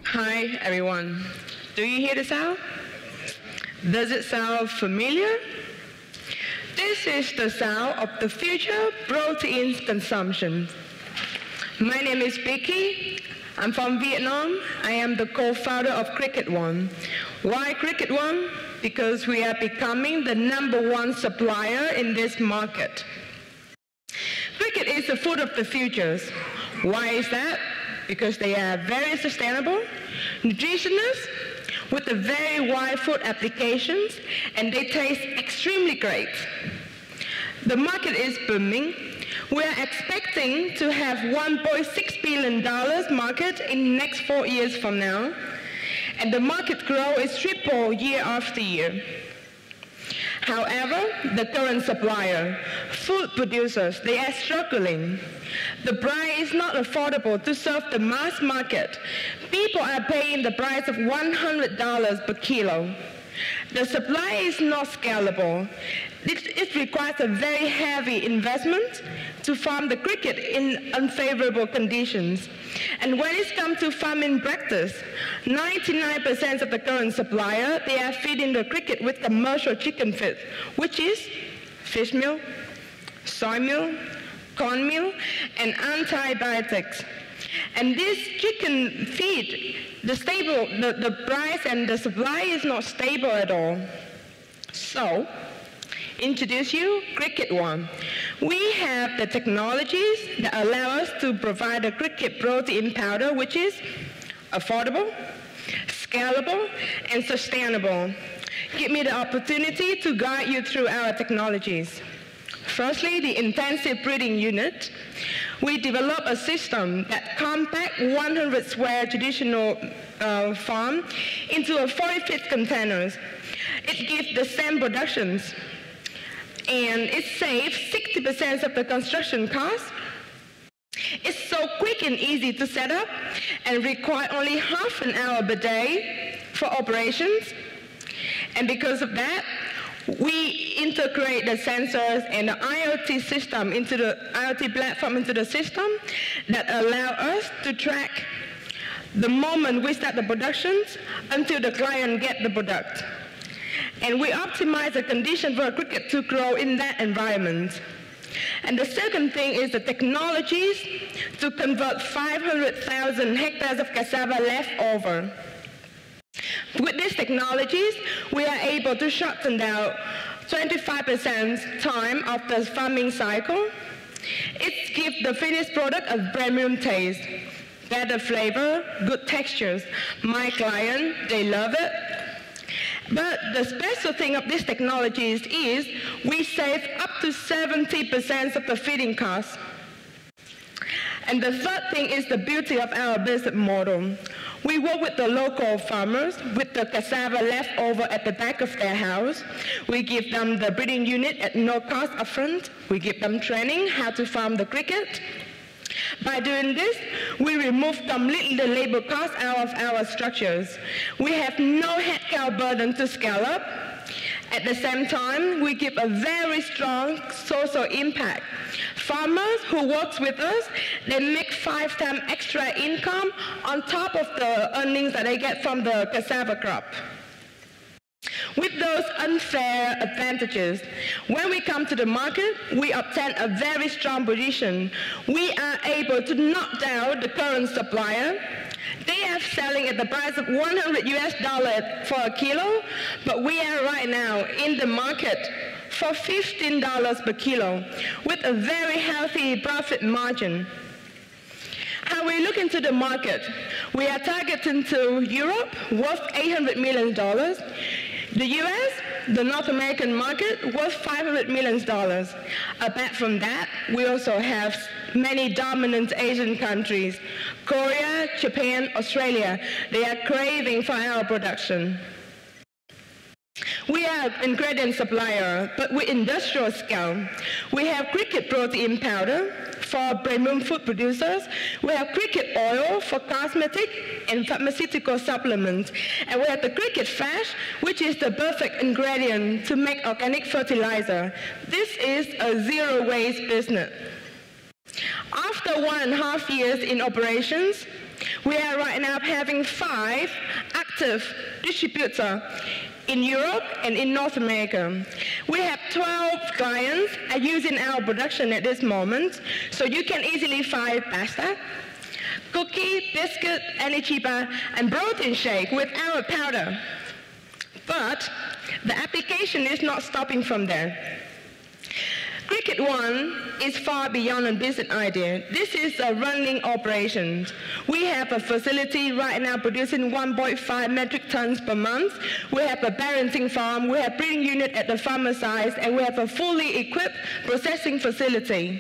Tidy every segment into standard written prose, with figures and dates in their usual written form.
Hi, everyone. Do you hear the sound? Does it sound familiar? This is the sound of the future protein consumption. My name is Vicky. I'm from Vietnam. I am the co-founder of Cricket One. Why Cricket One? Because we are becoming the #1 supplier in this market. Cricket is the food of the future. Why is that? Because they are very sustainable, nutritious, with a very wide food applications, and they taste extremely great. The market is booming. We are expecting to have $1.6 billion market in the next 4 years from now, and the market growth is triple year after year. However, the current supplier, food producers, they are struggling. The price is not affordable to serve the mass market. People are paying the price of $100 per kilo. The supply is not scalable. It requires a very heavy investment to farm the cricket in unfavorable conditions. And when it comes to farming practice, 99% of the current supplier, they are feeding the cricket with commercial chicken feed, which is fish meal, soy meal, corn meal, and antibiotics. And this chicken feed, the price and the supply is not stable at all. So, introduce you Cricket One. We have the technologies that allow us to provide a cricket protein powder which is affordable, scalable, and sustainable. Give me the opportunity to guide you through our technologies. Firstly, the intensive breeding unit. We developed a system that compacts 100 square traditional farm into a 40-feet containers. It gives the same productions, and it saves 60% of the construction cost. It's so quick and easy to set up and require only half an hour per day for operations. And because of that, we integrate the sensors and the IoT system into the IoT platform into the system that allow us to track the moment we start the productions until the client gets the product. And we optimize the condition for a cricket to grow in that environment. And the second thing is the technologies to convert 500,000 hectares of cassava left over. With these technologies, we are able to shorten down 25% time of the farming cycle. It gives the finished product a premium taste, better flavor, good textures. My client, they love it. But the special thing of these technologies is we save up to 70% of the feeding costs. And the third thing is the beauty of our business model. We work with the local farmers with the cassava left over at the back of their house. We give them the breeding unit at no cost upfront. We give them training how to farm the cricket. By doing this, we remove completely the labor cost out of our structures. We have no headcount burden to scale up. At the same time, we give a very strong social impact. Farmers who work with us, they make 5 times extra income on top of the earnings that they get from the cassava crop. With those unfair advantages, when we come to the market, we obtain a very strong position. We are able to knock down the current supplier. They are selling at the price of $100 for a kilo, but we are right now in the market for $15 per kilo with a very healthy profit margin. How we look into the market, we are targeting to Europe worth $800 million. The US, the North American market, worth $500 million. Apart from that, we also have many dominant Asian countries, Korea, Japan, Australia. They are craving for our production. We are an ingredient supplier, but with industrial scale. We have cricket protein powder for premium food producers. We have cricket oil for cosmetic and pharmaceutical supplements. And we have the cricket fat, which is the perfect ingredient to make organic fertilizer. This is a zero-waste business. After 1.5 years in operations, We are right now having 5 active distributors in Europe and in North America. We have 12 clients using our production at this moment, so you can easily find pasta, cookie, biscuit, energy bar, and protein shake with our powder. But the application is not stopping from there. Cricket One is far beyond a business idea. This is a running operation. We have a facility right now producing 1.5 metric tons per month. We have a parenting farm, we have breeding unit at the farmer side, and we have a fully equipped processing facility.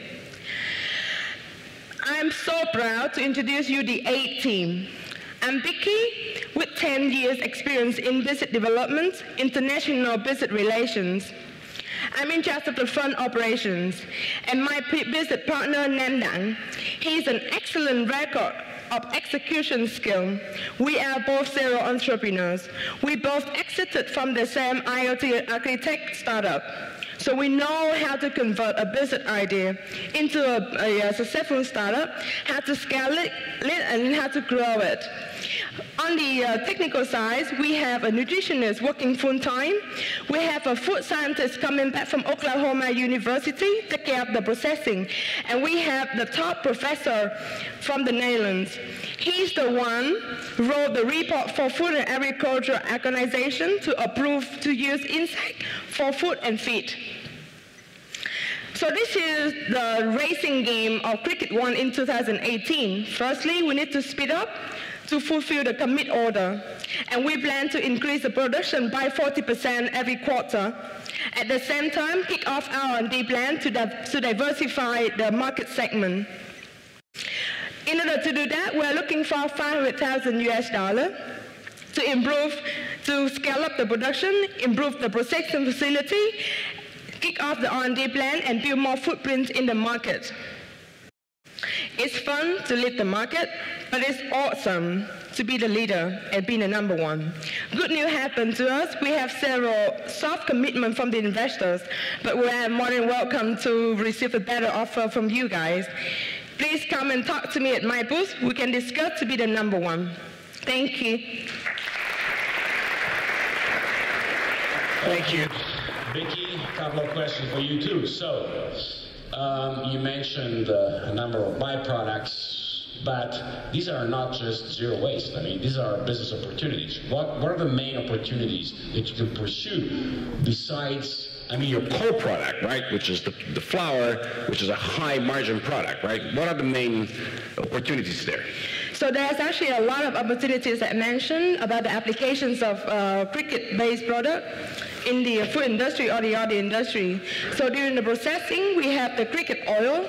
I'm so proud to introduce you the A team. I'm Vicky, with 10 years experience in business development, international business relations. I'm in charge of the front operations, and my business partner, Nam Dang, he's an excellent record of execution skill. We are both serial entrepreneurs. We both exited from the same IoT architect startup. So we know how to convert a business idea into a successful startup, how to scale it, and how to grow it. On the technical side, we have a nutritionist working full-time. We have a food scientist coming back from Oklahoma University to take care of the processing. And we have the top professor from the Netherlands. He's the one who wrote the report for Food and Agriculture Organization to approve to use insect for food and feed. So this is the racing game of Cricket One in 2018. Firstly, we need to speed up to fulfill the commit order. And we plan to increase the production by 40% every quarter. At the same time, kick off our R&D plan to diversify the market segment. In order to do that, we're looking for $500,000 to scale up the production, improve the processing facility, kick off the R&D plan, and build more footprints in the market. It's fun to lead the market, but it's awesome to be the leader and be the number one. Good news happened to us. We have several soft commitments from the investors, but we are more than welcome to receive a better offer from you guys. Please come and talk to me at my booth. We can discuss to be the number one. Thank you. Thank you. Vicky, a couple of questions for you too. So, you mentioned a number of byproducts, but these are not just zero waste. I mean, these are business opportunities. What are the main opportunities that you can pursue besides, I mean, your core product, right, which is the flour, which is a high margin product, right? What are the main opportunities there? So there's actually a lot of opportunities that I mentioned about the applications of cricket-based product in the food industry or the other industry. So during the processing, we have the cricket oil.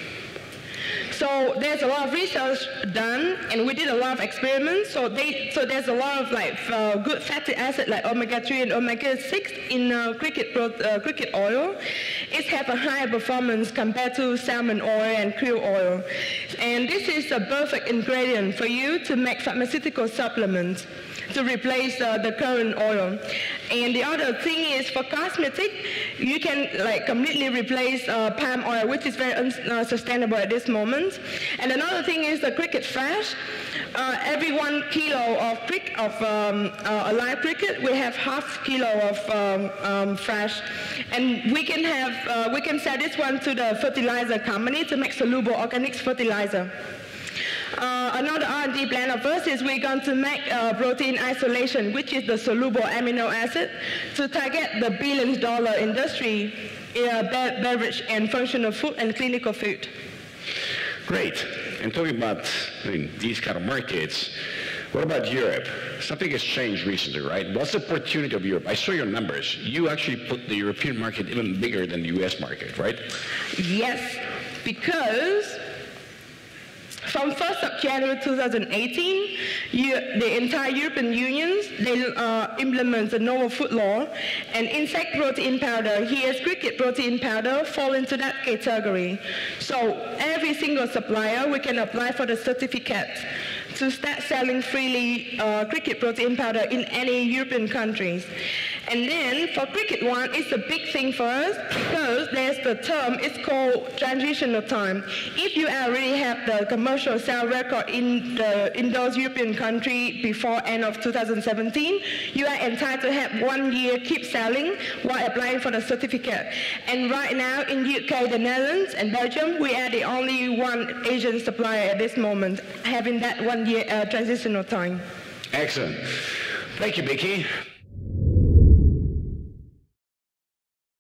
So there's a lot of research done, and we did a lot of experiments. So there's a lot of good fatty acid like omega-3 and omega-6 in cricket oil. It has a higher performance compared to salmon oil and krill oil. And this is a perfect ingredient for you to make pharmaceutical supplements to replace the current oil. And the other thing is for cosmetic, you can completely replace palm oil, which is very unsustainable at this moment. And another thing is the cricket flash. Every 1 kilo of live cricket, we have ½ kilo of flash. And we can sell this one to the fertilizer company to make soluble organic fertilizer. Another R&D plan of us is we're going to make protein isolation, which is the soluble amino acid, to target the billion-dollar industry in beverage and functional food and clinical food. Great. And talking about these kind of markets, what about Europe? Something has changed recently, right? What's the opportunity of Europe? I saw your numbers. You actually put the European market even bigger than the US market, right? Yes, because from 1st of January 2018, the entire European Union, they implement the novel food law, and insect protein powder, here's cricket protein powder, fall into that category. So every single supplier, we can apply for the certificate to start selling freely cricket protein powder in any European countries. And then for cricket one, it's a big thing for us because there's the term, it's called transitional time. If you already have the commercial sale record in those European countries before end of 2017, you are entitled to have 1 year keep selling while applying for the certificate. And right now in UK, the Netherlands and Belgium, we are the only one Asian supplier at this moment having that 1 year transitional time. Excellent. Thank you, Becky.